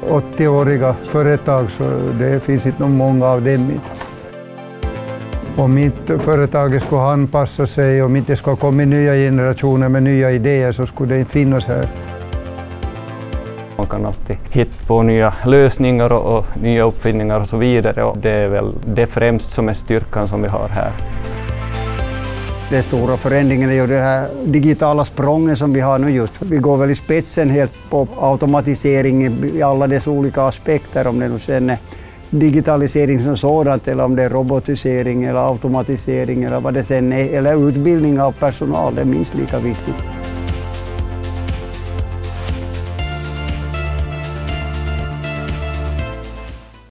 80-åriga företag, så det finns inte många av dem. Om inte företaget skulle anpassa sig, om inte ska komma nya generationer med nya idéer, så skulle det inte finnas här. Man kan alltid hitta på nya lösningar och nya uppfinningar och så vidare, och det är väl det främst som är styrkan som vi har här. Den stora förändringen är ju det här digitala språnget som vi har nu just. Vi går väl i spetsen helt på automatisering i alla dess olika aspekter, om det nu sen är digitalisering som sådant eller om det är robotisering eller automatisering eller vad det sen är, eller utbildning av personal, det är minst lika viktigt.